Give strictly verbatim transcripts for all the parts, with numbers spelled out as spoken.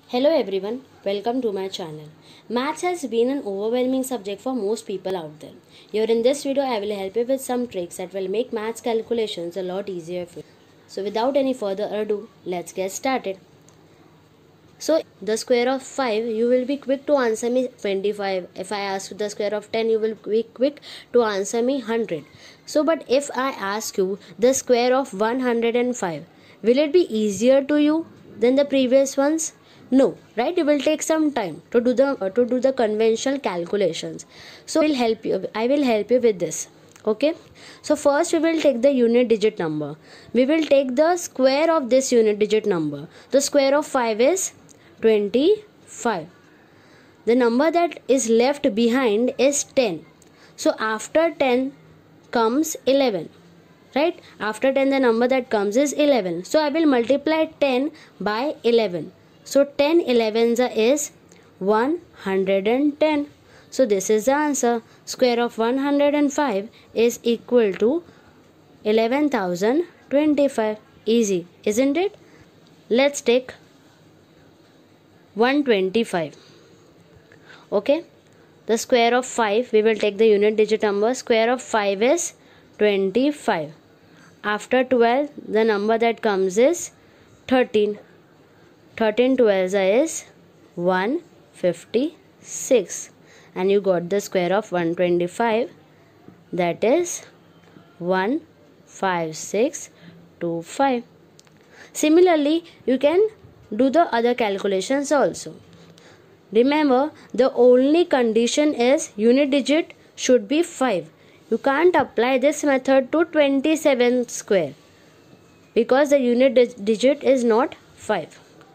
Hello everyone, welcome to my channel. Maths has been an overwhelming subject for most people out there. Here in this video, I will help you with some tricks that will make maths calculations a lot easier for you. So without any further ado, let's get started. So the square of five, you will be quick to answer me twenty-five. If I ask you the square of ten, you will be quick to answer me one hundred. So but if I ask you the square of one hundred five, will it be easier to you than the previous ones? No, right? It will take some time to do the uh, to do the conventional calculations. So we'll help you. I will help you with this. Okay. So first we will take the unit digit number. We will take the square of this unit digit number. The square of five is twenty-five. The number that is left behind is ten. So after ten comes eleven. Right? After ten the number that comes is eleven. So I will multiply ten by eleven. So ten elevens is one hundred ten. So this is the answer. Square of one hundred five is equal to eleven thousand twenty-five. Easy, isn't it? Let's take one hundred twenty-five. Okay. The square of five, we will take the unit digit number. Square of five is twenty-five. After twelve, the number that comes is thirteen. thirteen twelves is one hundred fifty-six, and you got the square of one hundred twenty-five, that is one hundred fifty-six twenty-five. Similarly, you can do the other calculations also. Remember, the only condition is unit digit should be five. You can't apply this method to twenty-seven square because the unit digit is not five.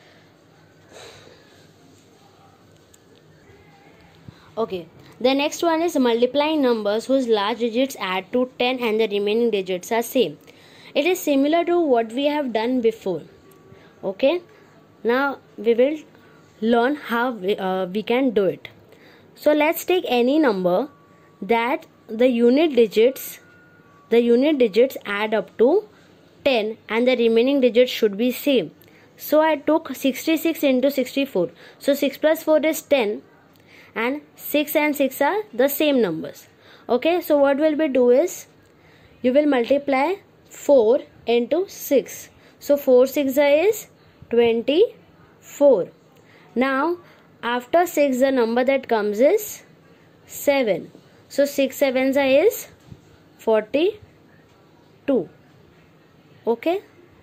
Okay, the next one is multiplying numbers whose large digits add to ten and the remaining digits are same. It is similar to what we have done before. Okay, now we will learn how we, uh, we can do it. So let's take any number that the unit digits the unit digits add up to ten and the remaining digits should be same. So I took sixty-six into sixty-four. So six plus four is ten. And six and six are the same numbers. Okay, so what will we do is you will multiply four into six. So four six is twenty-four. Now after six the number that comes is seven. So six sevens is forty-two. Okay,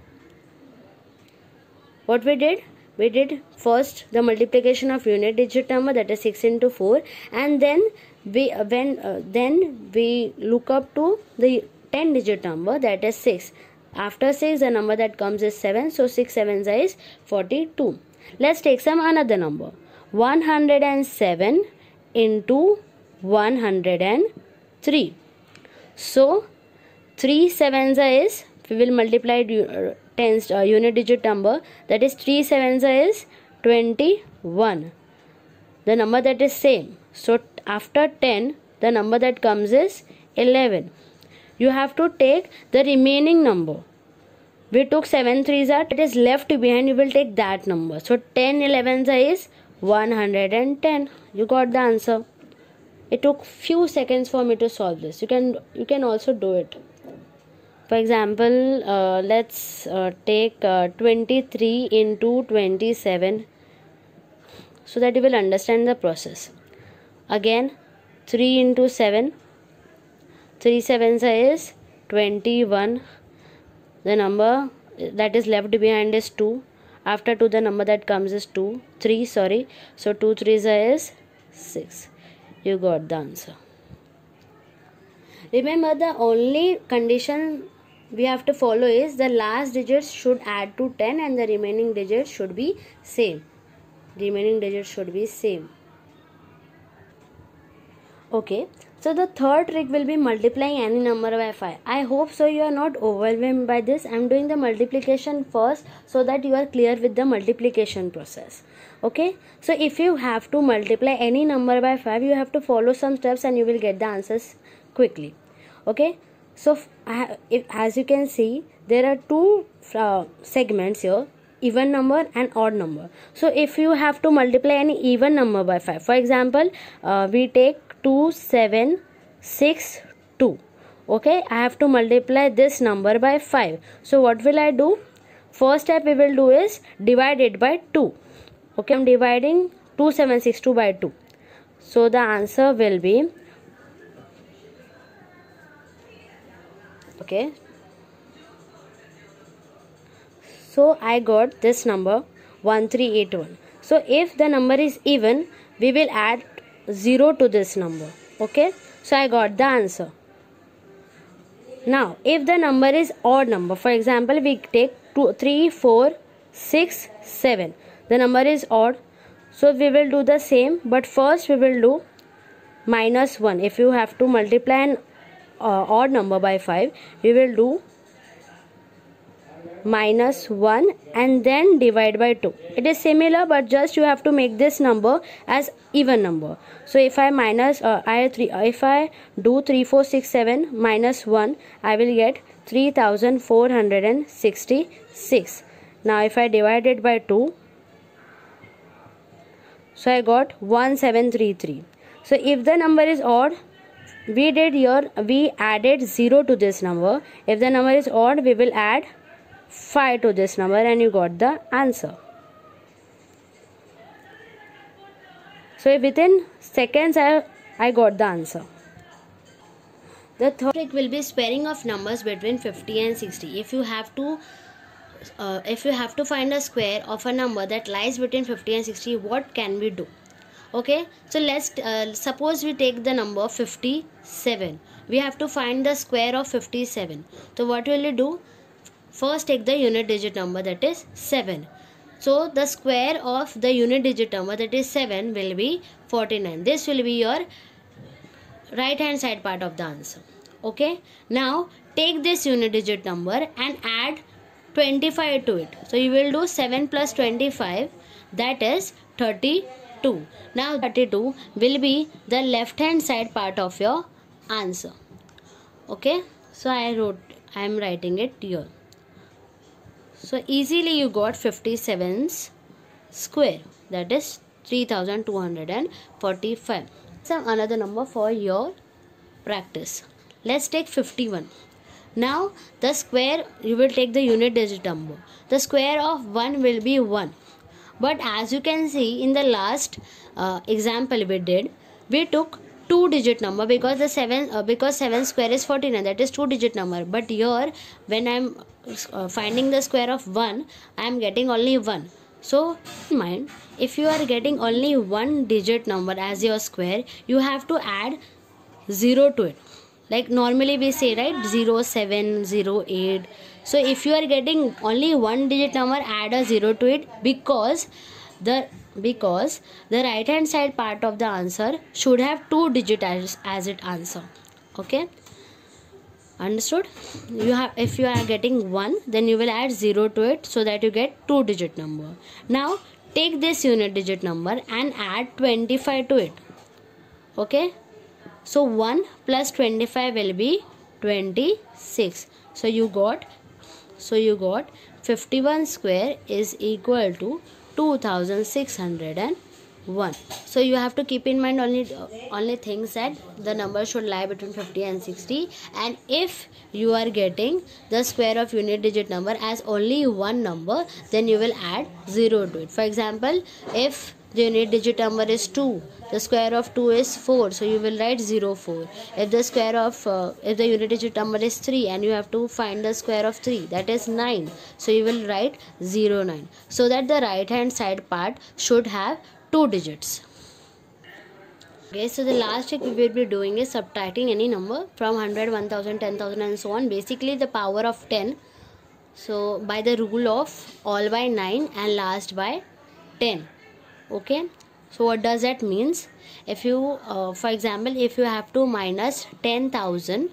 what we did? We did first the multiplication of unit digit number, that is six into four, and then we when uh, then we look up to the ten digit number, that is six. After six the number that comes is seven. So six sevens is forty-two. Let's take some another number. one hundred seven into one hundred three. So three sevens is, we will multiply uh, tens uh, unit digit number, that is three sevens is twenty-one. The number that is same. So after ten the number that comes is eleven. You have to take the remaining number. We took seven threes are, it is left behind, you will take that number. So ten elevens is one hundred ten. You got the answer. It took few seconds for me to solve this. You can you can also do it. For example, uh, let's uh, take uh, twenty-three into twenty-seven so that you will understand the process. Again, three into seven. three sevens is twenty-one. The number that is left behind is two. After two the number that comes is two. three, sorry. So two threes is six. You got the answer. Remember, the only condition we have to follow is the last digits should add to ten and the remaining digits should be same. Remaining digits should be same. Okay, so the third trick will be multiplying any number by five. I hope so you are not overwhelmed by this. I am doing the multiplication first so that you are clear with the multiplication process. Okay, so if you have to multiply any number by five, you have to follow some steps and you will get the answers quickly. Okay, so if, as you can see, there are two uh, segments here, even number and odd number. So if you have to multiply any even number by five, for example, uh, we take two seven six two. Okay, I have to multiply this number by five. So what will I do? First step we will do is divide it by two. Okay, I'm dividing two seven six two by two. So the answer will be, okay, so I got this number one three eight one. So if the number is even, we will add zero to this number. Okay, so I got the answer. Now if the number is odd number, for example, we take two, three, four, six, seven. The number is odd, so we will do the same, but first we will do minus one. If you have to multiply an uh, odd number by five, we will do minus one and then divide by two. It is similar, but just you have to make this number as even number. So if I minus uh, I three if I do three four six seven minus one, I will get three thousand four hundred sixty-six. Now if I divide it by two, so I got one seven three three. So if the number is odd, we did here, we added zero to this number. If the number is odd, we will add five to this number, and you got the answer. So within seconds I, I got the answer. The third trick will be sparing of numbers between fifty and sixty. If you have to uh, if you have to find a square of a number that lies between fifty and sixty, what can we do? Okay, so let's uh, suppose we take the number fifty-seven. We have to find the square of fifty-seven. So what will you do? First take the unit digit number, that is seven. So the square of the unit digit number, that is seven, will be forty-nine. This will be your right hand side part of the answer. Okay, now take this unit digit number and add twenty-five to it. So you will do seven plus twenty-five, that is thirty-two. Now thirty-two will be the left hand side part of your answer. Okay, so I wrote I am writing it here. So easily you got fifty-seven's square, that is three thousand two hundred forty-five. Some another number for your practice. Let's take fifty-one. Now the square, you will take the unit digit number. The square of one will be one. But as you can see in the last uh, example we did, we took two digit number because the seven uh, because seven square is forty-nine, that is two digit number. But here when I am uh, finding the square of one, I am getting only one. So in mind, if you are getting only one digit number as your square, you have to add zero to it. Like normally we say, right, zero seven zero eight. So if you are getting only one digit number, add a zero to it, because the because the right hand side part of the answer should have two digit as, as it answer. Okay, understood? You have, if you are getting one, then you will add zero to it so that you get two digit number. Now take this unit digit number and add twenty-five to it. Okay, so one plus twenty-five will be twenty-six. So you got so you got fifty-one square is equal to two thousand six hundred one. So you have to keep in mind only uh, only things that the number should lie between fifty and sixty, and if you are getting the square of unit digit number as only one number, then you will add zero to it. For example, if the unit digit number is two, the square of two is four, so you will write zero four. If the square of uh, if the unit digit number is three and you have to find the square of three, that is nine, so you will write zero nine, so that the right hand side part should have two digits. Okay, so the last trick we will be doing is subtracting any number from one hundred, one thousand, ten thousand and so on, basically the power of ten. So by the rule of all by nine and last by ten. Okay, so what does that means? If you uh, for example, if you have to minus ten thousand,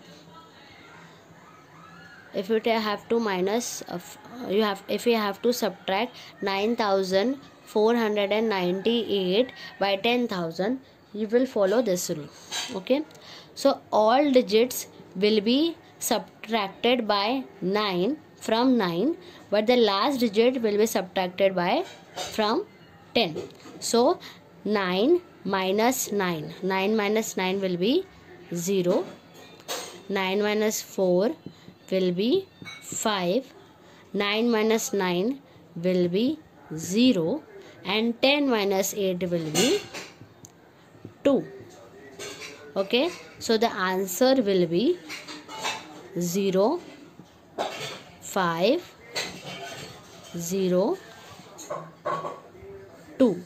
if you have to minus uh, you have if you have to subtract nine thousand four hundred ninety-eight by ten thousand, you will follow this rule. Okay, so all digits will be subtracted by nine from nine, but the last digit will be subtracted by from ten. So nine minus nine, nine minus nine will be zero, nine minus four will be five, nine minus nine will be zero, and ten minus eight will be two. Okay, so the answer will be zero, five, zero, two.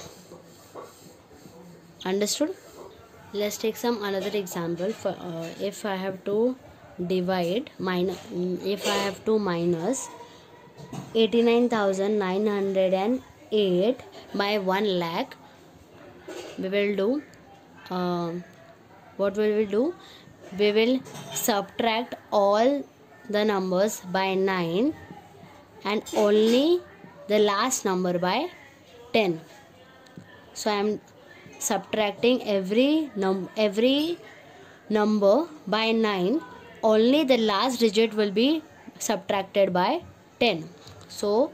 Understood? Let's take some another example. For uh, if I have to divide minus, if I have to minus eighty-nine thousand nine hundred eight by one lakh, we will do uh, what will we do? We will subtract all the numbers by nine and only the last number by ten. So I am subtracting every num every number by nine, only the last digit will be subtracted by ten. So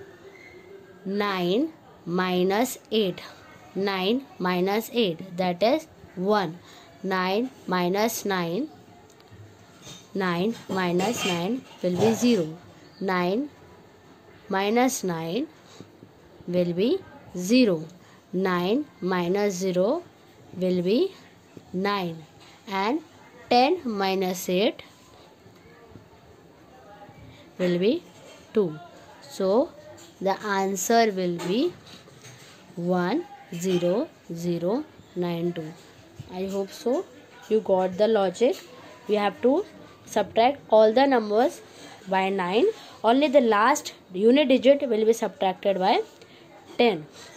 nine minus eight, nine minus eight, that is one. nine minus nine, nine minus nine will be zero. nine minus nine will be zero. nine minus zero will be nine, and ten minus eight will be two. So the answer will be one zero zero nine two. I hope so you got the logic. We have to subtract all the numbers by nine, only the last unit digit will be subtracted by ten.